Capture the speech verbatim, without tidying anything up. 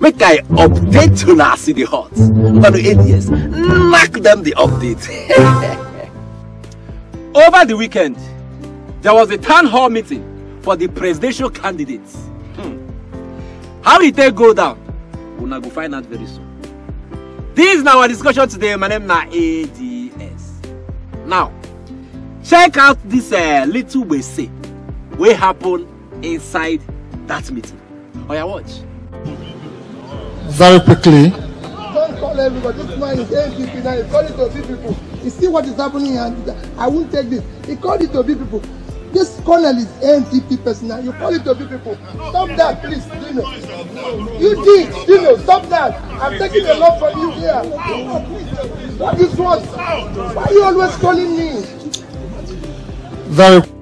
Make I update to na see the hot. On the A D S, knock them the update. Over the weekend, there was a town hall meeting for the presidential candidates. Hmm. How did they go down? We'll now go find out very soon. This is now our discussion today. My name is A D S. Now, check out this uh, little way say what happened inside that meeting. Oh yeah, watch. Very quickly. Don't call everybody. This man is A N P P now. He called it to be people. You see what is happening, and I won't take this. He called it to be people. This colonel is A N P P person. You call it to be people. Stop that, please, Dino. You did, Dino. Stop that. I'm taking a lot from you here. What is what? Why are you always calling me? Very.